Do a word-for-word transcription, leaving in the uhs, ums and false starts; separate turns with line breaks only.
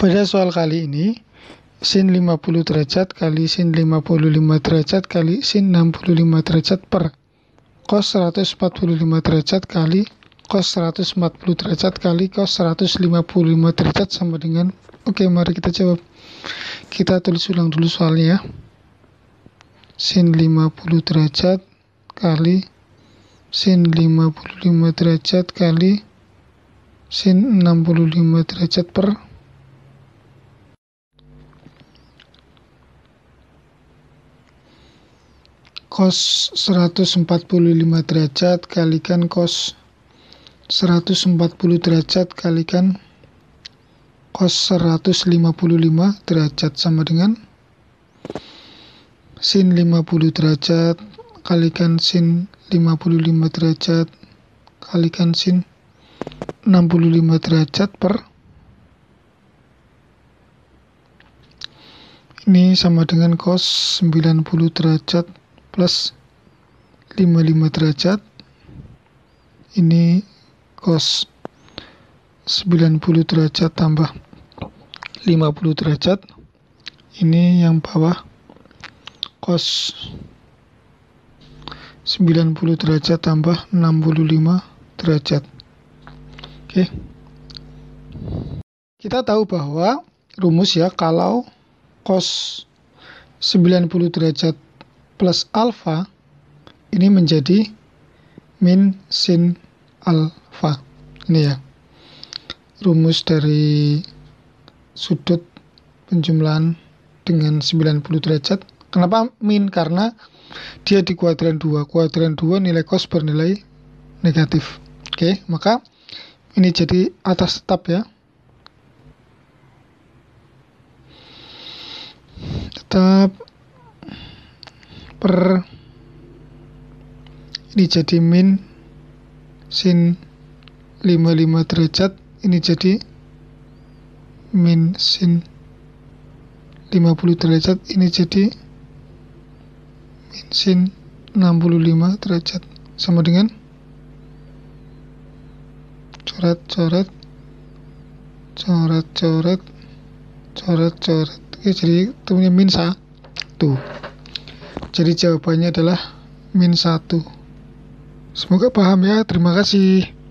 Pada soal kali ini, sin lima puluh derajat kali sin lima puluh lima derajat kali sin enam puluh lima derajat per cos seratus empat puluh lima derajat kali cos seratus empat puluh derajat kali cos seratus lima puluh lima derajat sama dengan. Oke, mari kita jawab. Kita tulis ulang dulu soalnya. Sin lima puluh derajat kali sin lima puluh lima derajat kali sin enam puluh lima derajat per cos seratus empat puluh lima derajat kalikan cos seratus empat puluh derajat kalikan cos seratus lima puluh lima derajat sama dengan sin lima puluh derajat kalikan sin lima puluh lima derajat kalikan sin enam puluh lima derajat per ini sama dengan cos sembilan puluh derajat plus lima puluh lima derajat. Ini cos sembilan puluh derajat tambah lima puluh derajat. Ini yang bawah cos sembilan puluh derajat tambah enam puluh lima derajat. Oke. Kita tahu bahwa rumus ya, kalau cos sembilan puluh derajat plus alfa ini menjadi min sin alfa. Ini ya, rumus dari sudut penjumlahan dengan sembilan puluh derajat. Kenapa min? Karena dia di kuadran dua. Kuadran dua nilai cos bernilai negatif. Oke, maka ini jadi atas tetap ya. Tetap per ini jadi min sin lima puluh lima derajat, ini jadi min sin lima puluh derajat, ini jadi min sin enam puluh lima derajat sama dengan coret-coret coret-coret coret-coret. Oke, jadi temunya min satu. Jadi jawabannya adalah min satu. Semoga paham ya. Terima kasih.